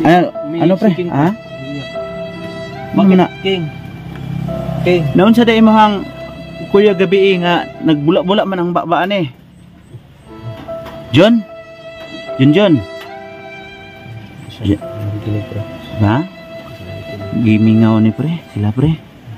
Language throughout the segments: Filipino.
Ano pre? Ha? Bakit King? King. Naon sa day mahang kuya gabi nga nagbula-bula man ang babaan eh. John? John. Ha? Gimingaw ni pre, sila pre.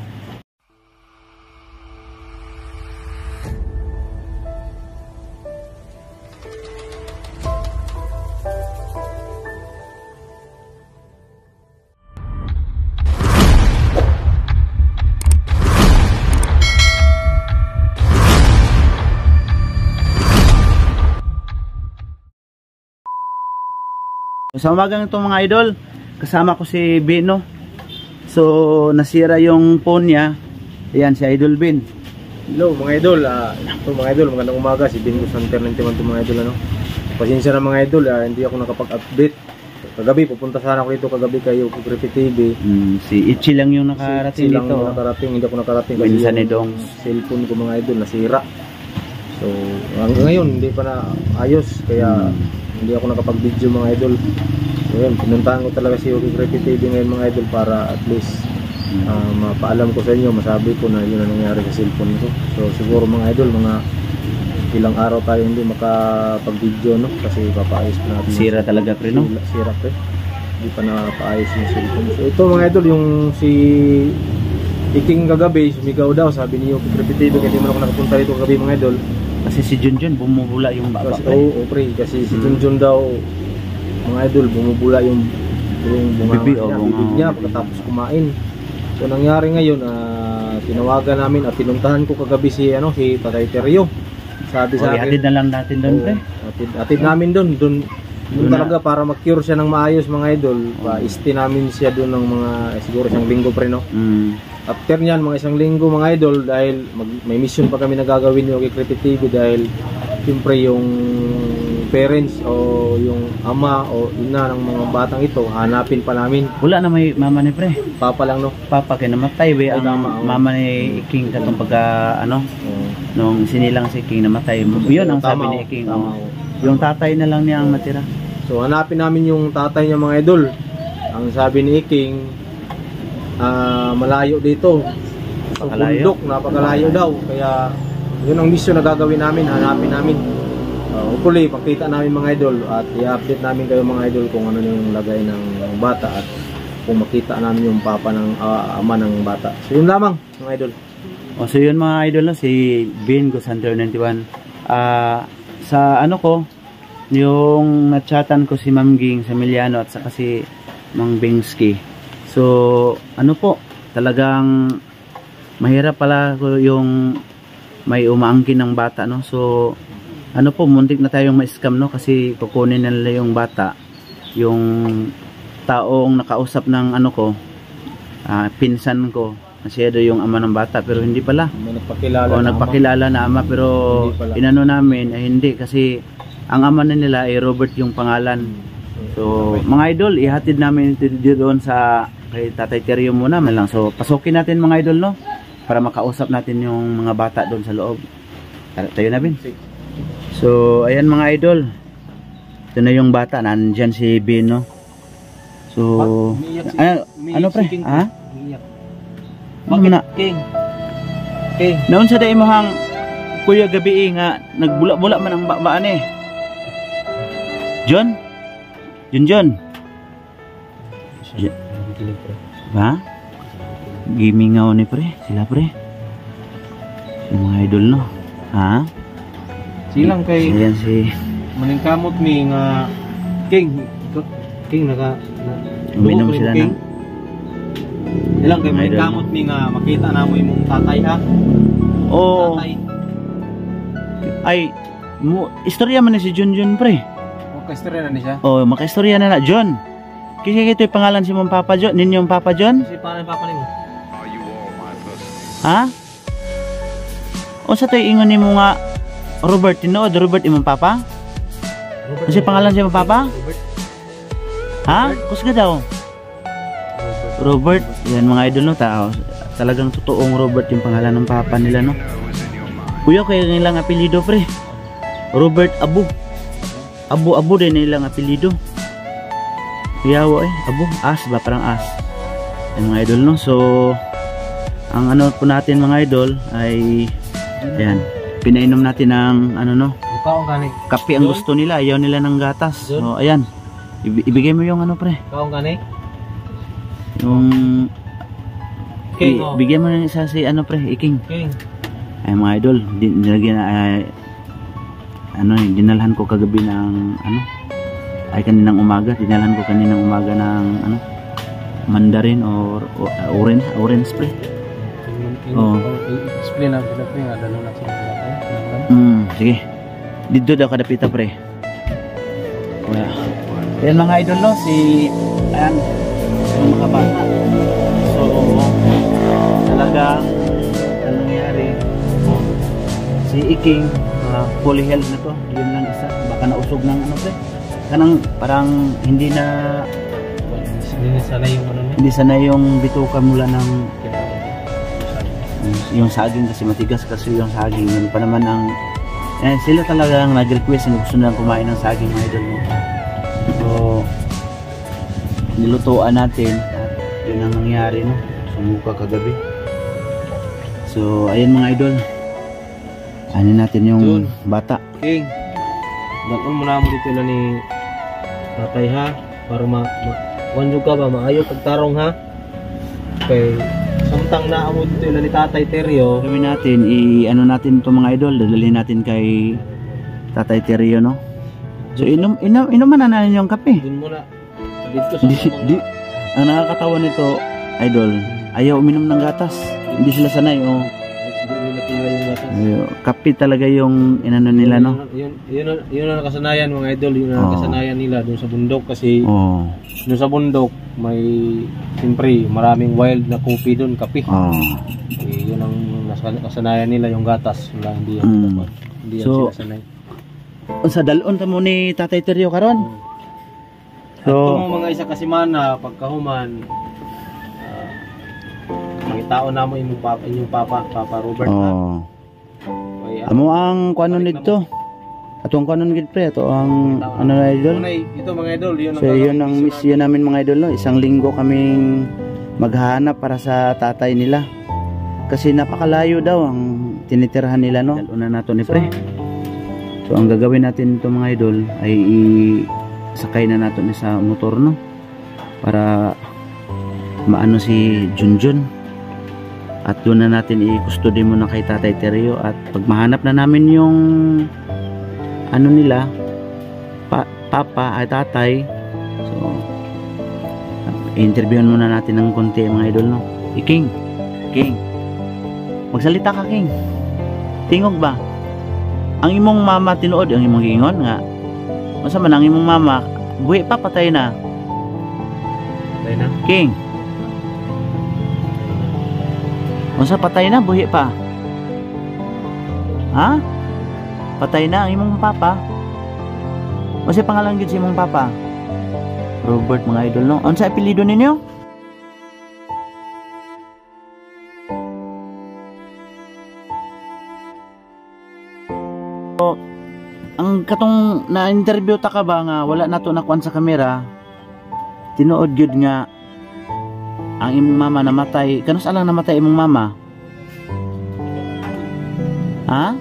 Sa umagang ito mga idol, kasama ko si Bino. So nasira yung phone niya. Ayan si Idol Bin. Hello mga idol, mga idol, magandang umaga. Si Bingo Santer 91 to mga idol. Pasensya na mga idol, hindi ako nakapag-update. Kagabi, pupunta sana ako dito kagabi kayo Creepy TV. Si Ichi lang yung nakarating dito. Hindi ako nakarating kasi yung cellphone ko mga idol nasira. So hanggang ngayon hindi pa na ayos, kaya hindi ako nakapag-video mga idol. So yun, pinuntahan ko talaga si Creepy TV ngayon mga idol para at least mapaalam ko sa inyo, masabi ko na yun ang nangyari sa cellphone ko. So siguro mga idol, mga ilang araw tayo hindi makapag-video, no? Kasi papaayos pa natin. Sira talaga pre, no? Sira pre. Hindi pa napaayos yung cellphone. So ito mga idol, yung si Iking kagabi, sumigaw daw, sabi niyo Creepy TV, hindi man ako nakapunta dito kagabi mga idol. Kasi si Junjun bumubula yung baba. Pre, kasi si Junjun daw mga idol, bumubula yung bibig niya pagkatapos kumain. So nangyari ngayon, tinawagan namin at pinuntahan ko kagabi si Tatay Teryo. Sabi sa akin, atid na lang natin doon pre. Atid namin doon talaga para ma-cure siya ng maayos mga idol. Pa-isti namin siya doon ng mga siguro isang linggo pre, no? After nyan, mga isang linggo mga idol, dahil may mission pa kami na gagawin yung Creepy TV, dahil siyempre yung parents o yung ama o ina ng mga batang ito, hanapin pa namin. Wala na may mama ni pre. Papa lang, no? Papa kaya namatay be ang mama ni King katong pagka nung sinilang si King namatay. Yun ang sabi ni King. Yung tatay na lang niya ang natira. So hanapin namin yung tatay niya mga idol. Ang sabi ni King, malayo dito. Napakalayo daw. Kaya yun ang mission na gagawin namin, hanapin namin. Hopefully, pakita namin mga idol at i-update namin kayo mga idol kung ano yung lagay ng bata at kung makita namin yung papa ng ama ng bata. So yun lamang mga idol. So yun mga idol, no? Si Bingo Santer 91. Sa ko, yung nachatan ko si Ma'am Ging Samiliano at saka si Mang Bingski. So po, talagang mahirap pala yung may umaangkin ng bata, no? So muntik na tayong ma-scam, no? Kasi kukunin nila yung bata, yung taong nakausap ng pinsan ko, masyado yung ama ng bata, pero hindi pala. Nagpakilala na ama, pero inano namin hindi, kasi ang ama na nila ay Robert yung pangalan. So mga idol, ihatid namin ito doon sa kay Tatay Teryo muna man lang. So pasukin natin mga idol, no? Para makausap natin yung mga bata doon sa loob. Tayo na Bin. So ayan mga idol, ito na yung bata, nandyan si Bin, no? So ano pre? Ha? Bakit King? Naon sa day mahang kuya gabi nga nagbula-bula man ang babaan eh. John? John? Ha? Gimingaw ni pre, sila pre. Yung mga idol, no? Ha? Silang kay ayan si maningkamot mi nga King uminom sila King. Ilang kay maningkamot mi nga makita na mo imong tatay ha. Tatay. Ay istorya man ni si Junjun pre. Makaistorya na ni siya. Makaistorya na John. Kasi ito yung pangalan si mong Papa John, ninyong Papa John? Si pangalan Papa nimo. Ha? O sa to'y ingon ni mo nga Robert, tinood Robert imong Papa? Kasi pangalan si mong Papa? Ha? Kusga daw? Robert, yan mga idol, no? Talagang totoong Robert yung pangalan ng Papa nila, no? Kuya, kaya nilang apelido pre, Robert Abu din nilang apelido. Yawa abo, as ba, parang as. Ayan mga idol, no? So, ang ano po natin mga idol ay, ayan, pinainom natin ng, ano no, kape ang gusto nila, ayaw nila ng gatas. So, ayan, ibigay mo yung ano pre. Yung, bigyan mo na isa si ano pre, Iking. Ay mga idol, dinalagyan na, ano, dinalhan ko kagabi ng, ano, ay kaninang umaga, dinalhan ko kaninang umaga ng, ano, mandarin or orange pre. Oh. Explain lang kita pre, dalo na sa sige. Dito daw kadapita pre. Ayan mga idol, no, si ayan yung mga bata. So talagang ano nangyari, si Iking fully health na to. Yun lang isa, baka nausog ng ano pre. Kanang parang hindi sana yung bituka mula ng yung saging kasi matigas kasi yung saging. Yun pa naman ang sila talaga ang nag-request na gusto nilang kumain ng saging mga idol. So nilutuan natin at yun ang nangyari, no, sumuka kagabi. So ayun mga idol, ano natin yung Jun, bata King, dakon mo na mo dito lang ni tatay ha, para wanyo ka ba maayo pagtarong ha, kay samtang naamod dito lang ni tatay Teryo. Gawin natin, ano natin ito mga idol, dadalhin natin kay tatay Teryo, no. So inuman na natin yung kape. Dun muna dito sa ang nakakatawa nito idol, ayaw uminom ng gatas, hindi sila sanay. Kape talaga yung inano nila, no. Yun ang nakasanayan mga idol, yun ang nakasanayan nila doon sa bundok kasi doon sa bundok may siyempre maraming wild na kopi doon, kape. Yun ang nakasanayan nila, yung gatas wala, hindi yan hindi yan sila sanay. Sa dalon ta mo ni Tatay Teryo karon. So mga isa kasi mana pagkahuman tao na mo inyong papa Robert. Amo ang kuanon nito. Atong kuanon gid pre, ato ang ano na idol. Ito mga idol, yun ang yun ang mission namin mga idol, no. Isang linggo kaming maghahanap para sa tatay nila. Kasi napakalayo daw ang tinitirhan nila, no. Una nato ni pre. So ang gagawin natin ito mga idol ay sakay na nato ni sa motor, no. Para maano si Junjun. At doon na natin i-custody muna kay Tatay Teryo. At pag mahanap na namin yung ano nila, papa ay tatay, so interviewin muna natin ng konti mga idol, no. King, magsalita ka King. Tingog ba? Ang imong mama tinuod, ang imong gingon nga. Masa man ang imong mama, buhi pa, patay na. Patay na? King. Unsa patay na, buhi pa? Ha? Patay na ang imong papa? Unsa pangalan gid si imong papa? Robert mga idol, no. Unsa apelyido ninyo? So, ang katong na-interview ta ka ba nga wala nato nakuan sa kamera, tinuod gyud nga ang imong mama namatay. Kanus alang namatay imong mama? Ha?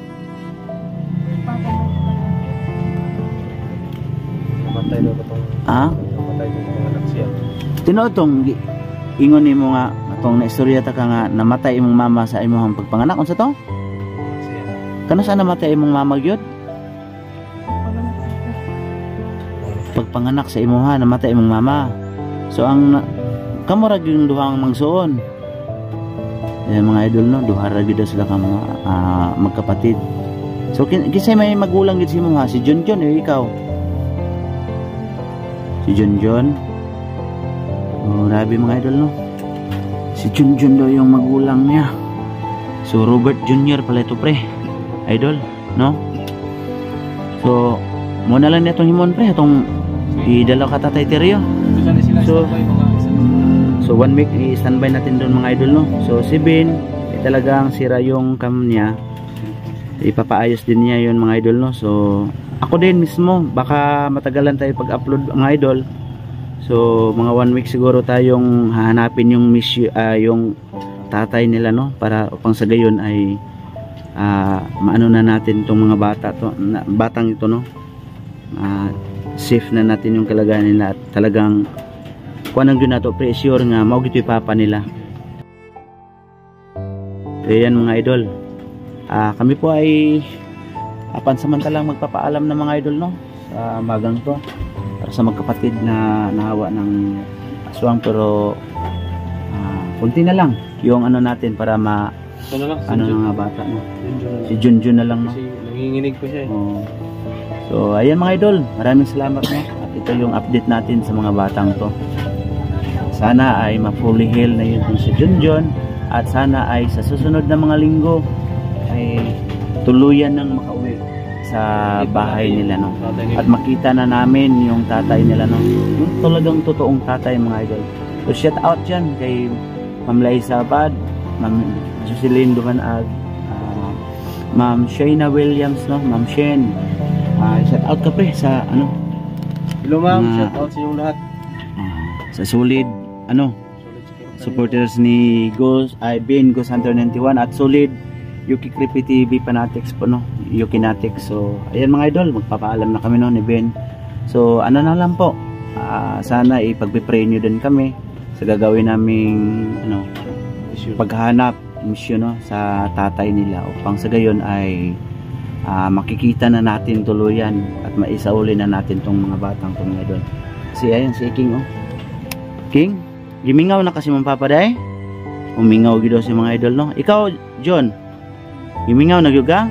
Namatay daw katong namatay daw katong anak siya. Tinuod tong ingon nimo nga atong naistorya ta ka nga namatay imong mama sa imong pagpanganak. Unsa to? Kanus namatay imong mama gyud? Pagpanganak sa imuha namatay imong mama. So ang kamo ra gyud duhang mangsuon. Mga idol, no, duha ra gyud sila ka mga magkapatid. So kisay may magulang gid si mo ha, si Junjun ikaw. Si Junjun. Grabe mga idol, no. Si Junjun daw yung magulang niya. So Robert Jr. pala ito pre. Idol, no? So mo na lang nitong himon pre, atong idalaw ka Tatay Teryo. So 1 week i-standby natin doon mga idol, no. So si Ben talagang sira yung cam niya, ipapaayos din niya yun mga idol, no. So ako din mismo baka matagalan tayo pag-upload mga idol. So mga 1 week siguro tayong hahanapin yung yung tatay nila, no, para upang sa gayon ay maano na natin itong mga batang ito, no, safe na natin yung kalagayan nila at talagang kuha nang yun nato pre-sure nga mao gito papa nila. So yan mga idol, kami po ay pansamantalang magpapaalam ng mga idol, no, sa magang to para sa magkapatid na nahawa ng aswang, pero kunti na lang yung ano natin para ano ng mga bata, no? Si Junjun na lang, no? Kasi nanginginig pa siya, eh. So ayan mga idol, maraming salamat, no? At ito yung update natin sa mga batang to. Sana ay ma-fully heal na yun si Junjun, at sana ay sa susunod na mga linggo ay tuluyan ng makauwi sa bahay nila, no? At makita na namin yung tatay nila, no? Yung talagang totoong tatay, mga idol. So shout out dyan kay Ma'am Liza Abad, Ma'am Jocelyn Dumanag, Ma'am Shayna Williams, no? Ma'am Shen, shout out ka pre sa ano. Hello ma'am, shout out sa inyong lahat. Sa solid supporters ni Ben Ghost Hunter 91 at solid Yuki Creepy TV fanatics po, no? Yuki Natics. So ayan mga idol, magpapaalam na kami, no, ni Ben. So ano na lang po, sana ipagpipray nyo din kami sa gagawin naming paghanap mission, no, sa tatay nila upang sa gayon ay makikita na natin tuluyan at maisauli na natin tong mga batang to, mga idol. Kasi ayan si King, oh. King, gimingaw na kasi mong papaday. Umingaw gido si mga idol, no. Ikaw John, gimingaw na gyud ka?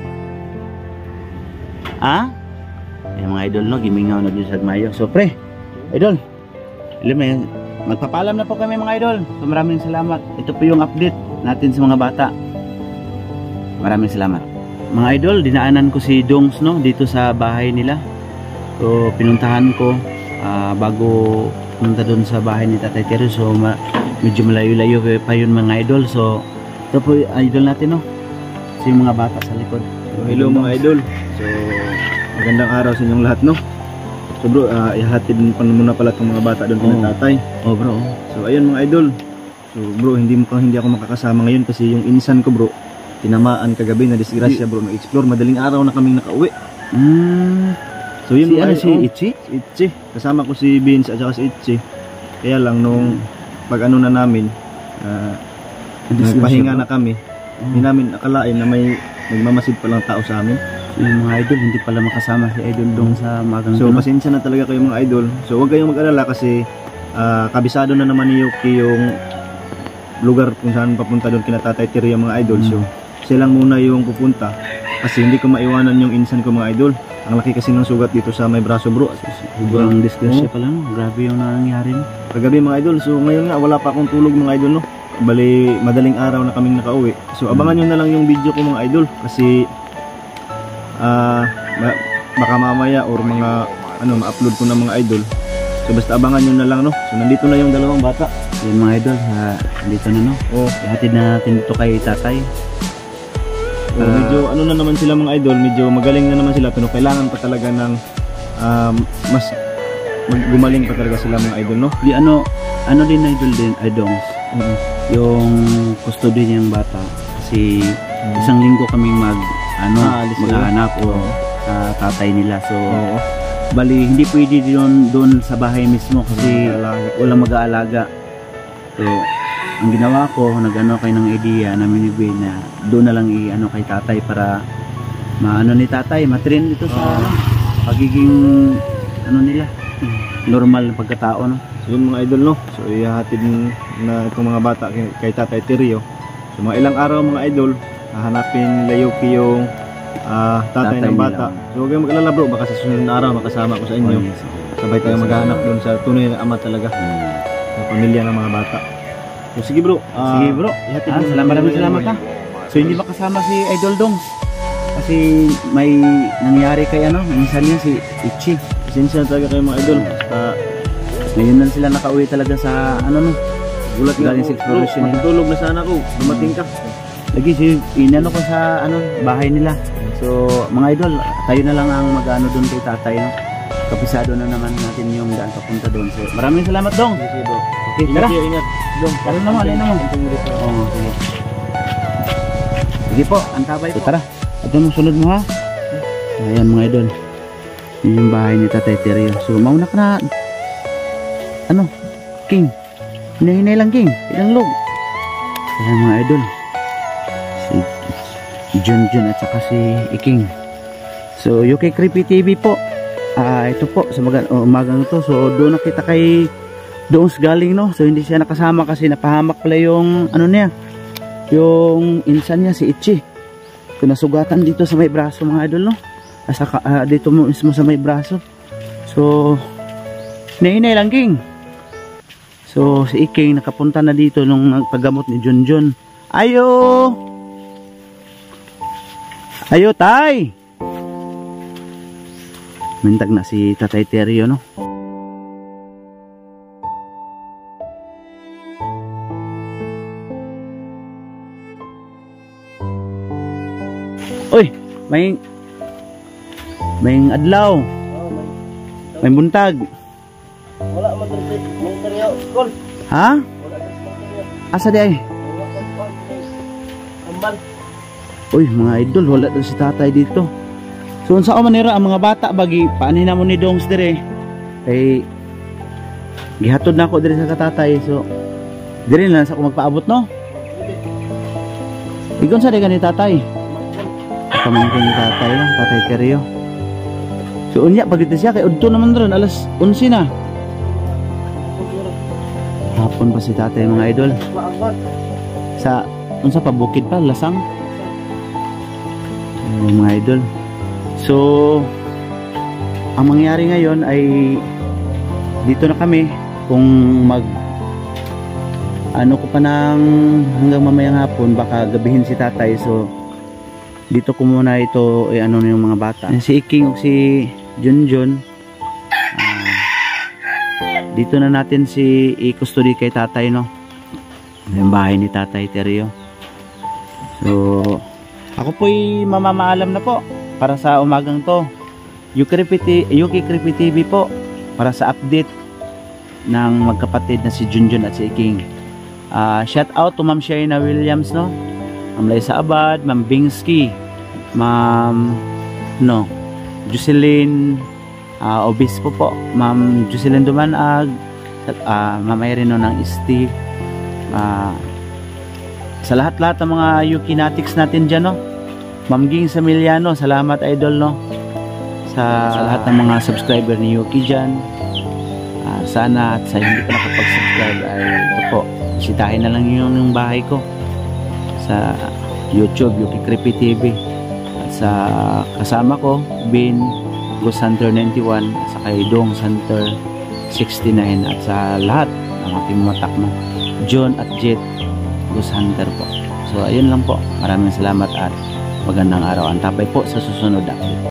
Ay mga idol, no, gimingaw na gyud sa Mayo. So pre, idol, magpapaalam na po kami mga idol. So maraming salamat. Ito po yung update natin sa mga bata. Maraming salamat. Mga idol, dinaanan ko si Dongs, no, dito sa bahay nila. So pinuntahan ko bago punta doon sa bahay ni Tatay Terry. So medyo malayo-layo pa yun mga idol. So ito po idol natin, no, so yung mga bata sa likod. So, hello mga idol. So magandang araw sa inyong lahat, no. So bro, ihatid pa muna pala itong mga bata doon kay tatay. Oh bro. So ayun mga idol. So bro, hindi ako makakasama ngayon kasi yung insan ko, bro, tinamaan kagabi na disgrasya, bro. Nag-explore, madaling araw na kaming nakauwi. So yun, si Itchy? Itchy. Kasama ko si Vince at saka si Itchy. Kaya lang nung pag-ano na namin, nagpahinga na kami. Hindi namin akalain na may nagmamasid palang tao sa amin. Yung mga idol, hindi pala makasama si idol dong sa magang. So pasensya na talaga kayo mga idol. So huwag kayong mag-alala kasi kabisado na naman ni Yuki yung lugar kung saan papunta doon kina Tatay Terry mga idol. So silang muna yung pupunta kasi hindi ko maiwanan yung insan ko mga idol. Ang laki kasi ng sugat dito sa may braso, bro. Sobrang disgrasya pala, no? Grabe yung nangyari, no? Kagabi mga idol. So ngayon nga wala pa akong tulog mga idol, no. Bali madaling araw na kaming nakauwi. So abangan nyo na lang yung video ko mga idol kasi baka mamaya or mga ma-upload ko na mga idol. So basta abangan nyo na lang, no. So nandito na yung dalawang bata. Yung mga idol, dito na, no. Ihatid na natin dito kay tatay. So medyo na naman sila mga idol, medyo magaling na naman sila pero kailangan pa talaga ng mas gumaling pa talaga sila mga idol, no. Di ano din idol din idongs. Yung custody niyang bata kasi isang linggo kaming maghanap o tatay nila. So bali hindi pwede doon sa bahay mismo kasi walang mag-aalaga. So ang ginawa ko, nag-ano kayo ng idea namin ni Ben na doon na lang kay tatay para maano ni tatay, matrain dito sa pagiging nila, normal pagkatao, no. So yun mga idol, no. So ihahatid na itong mga bata kay Tatay Terry. So mga ilang araw mga idol, hahanapin nila Yuki yung tatay ng bata. So huwag kayong mag-alala bro, baka sa susunod na araw makasama ko sa inyo. Sabay tayo maghahanap doon sa tunay na ama talaga, sa pamilya ng mga bata. So sige bro, maraming salamat ha. So hindi makasama si Idol Dongs kasi may nangyari kay minsan niya si Itchy. Pasensya talaga kayo mga idol. Ngayon lang sila nakauwi talaga sa gulat nga galing sa exploration. Matutulog na sana ko, dumating ka. Lagi si ko sa bahay nila. So mga idol, tayo na lang ang mag-ano doon kay tatay, no. kapisado na naman natin yung daan papunta doon. So, maraming salamat Dong. Sige bro. Okay, tara. Ingat. Dong, Ano naman, ano naman? Oo, sige. Sige po, antabay po. Tara, ito mo, sunod mo ha. Ayan mga idol. Yun yung bahay ni Tatay Terrio. So, mauna ka na. Ano? King. Hinahinay lang King. Ilang log. Ayan mga idol. Si Junjun at saka si Iking. So, UK Creepy TV po. Ito po, sa umagang ito. So, doon nakita kay Dongs galing, no? So, hindi siya nakasama kasi napahamak pala yung, ano niya, yung insan niya, si Ichi. So, nasugatan dito sa may braso, mga idol, no? Dito mismo sa may braso. So, hinahinay lang, King. So, si Iking nakapunta na dito nung nagpagamot ni Junjun. Ayo! Ayo, tay! Mintag na si Tatay Terrio, no? Uy, may adlaw. May buntag. Wala man Terrio. Kol. Ha? Asa di ay? Ambal. Uy, mga idol, wala daw si tatay dito. So, unsa o manira ang mga bata bagi paanin na mo ni Dongs dire. Kay gihatod na ako dire sa katatay. So, dire na sa ako magpaabot, no? Igon sa di ka ni tatay. Pamangkin ni tatay lang, Tatay Terrio. So, unya pag ito siya kay udto naman ron alas 11 na. Hapon pa si tatay mga idol. Sa unsa pa bukid pa lasang. Mga idol. So, ang mangyari ngayon ay dito na kami kung ano ko pa ng hanggang mamayang hapon baka gabihin si tatay. So, dito ko muna ito ano yung mga bata. Si Iking o si Junjun. Dito na natin si i-custody kay tatay, no? Yung bahay ni Tatay Terrio. So, ako po'y mamamaalam na po para sa umagang to. UK Creepy TV po para sa update ng magkapatid na si Junjun at si Iking. Shout out to Ma'am Shaina Williams, no? Ma'am Liza Abad, Ma'am Bingsky, Ma'am Jocelyn Obispo po, Ma'am Jocelyn Dumanag, Ma'am Irene ng Steve, sa lahat-lahat ng mga Yukinatics natin dyan, no? Ma'am Ging Samiliano, salamat idol, no? Sa lahat ng mga subscriber ni Yuki dyan. Sana at sa hindi pa nakapag-subscribe ay ito po, bisitahin na lang yung bahay ko sa YouTube, Yuki Creepy TV. At sa kasama ko, Bin Ghost Hunter 91, sa kay Dong Hunter 69, at sa lahat ng ating mga takma, John at Jet Ghost Hunter po. So ayun lang po, maraming salamat at magandang araw. Antapay po sa susunod na.